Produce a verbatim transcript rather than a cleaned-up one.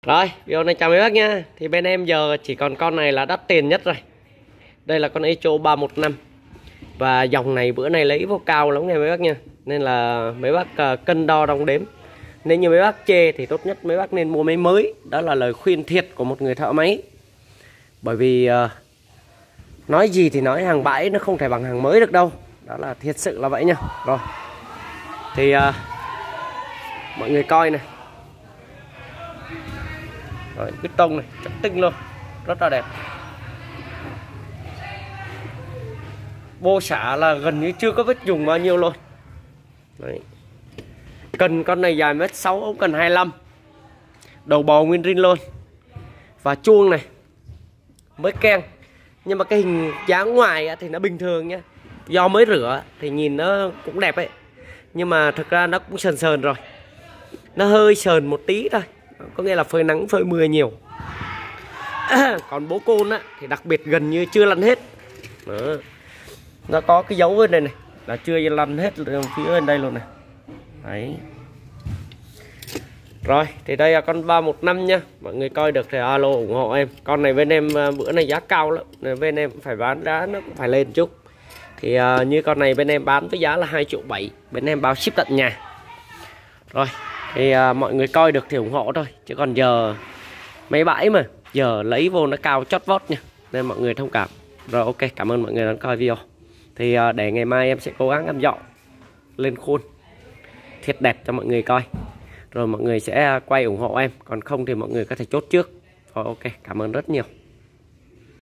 Rồi, video này chào mấy bác nha. Thì bên em giờ chỉ còn con này là đắt tiền nhất rồi. Đây là con Echo ba một năm. Và dòng này bữa này lấy vô cao lắm nha mấy bác nha. Nên là mấy bác uh, cân đo đong đếm. Nếu như mấy bác chê thì tốt nhất mấy bác nên mua máy mới. Đó là lời khuyên thiệt của một người thợ máy. Bởi vì uh, nói gì thì nói, hàng bãi nó không thể bằng hàng mới được đâu. Đó là thiệt sự là vậy nha. Rồi. Thì uh, mọi người coi này. Rồi, piston này, chắc tinh luôn, rất là đẹp. Bô xả là gần như chưa có vết dùng bao nhiêu luôn. Đấy. Cần con này dài mét sáu, ống cần hai mươi lăm. Đầu bò nguyên rin luôn. Và chuông này mới keng. Nhưng mà cái hình dáng ngoài thì nó bình thường nhá. Do mới rửa thì nhìn nó cũng đẹp ấy. Nhưng mà thực ra nó cũng sờn sờn rồi. Nó hơi sờn một tí thôi. Có nghĩa là phơi nắng phơi mưa nhiều. Còn bố côn á thì đặc biệt gần như chưa lăn hết. Đó. Nó có cái dấu bên đây này là chưa lăn hết phía bên đây luôn này. Đấy. Rồi thì đây là con ba một năm nha. Mọi người coi được thì alo ủng hộ em. Con này bên em bữa này giá cao lắm nên bên em phải bán giá nó cũng phải lên chút. Thì uh, như con này bên em bán với giá là hai triệu bảy. Bên em bao ship tận nhà. Rồi thì uh, mọi người coi được thì ủng hộ thôi. Chứ còn giờ mấy bãi mà giờ lấy vô nó cao chót vót nha. Nên mọi người thông cảm. Rồi ok, cảm ơn mọi người đã coi video. Thì uh, để ngày mai em sẽ cố gắng em dọn lên khuôn thiệt đẹp cho mọi người coi. Rồi mọi người sẽ quay ủng hộ em. Còn không thì mọi người có thể chốt trước. Rồi ok, cảm ơn rất nhiều.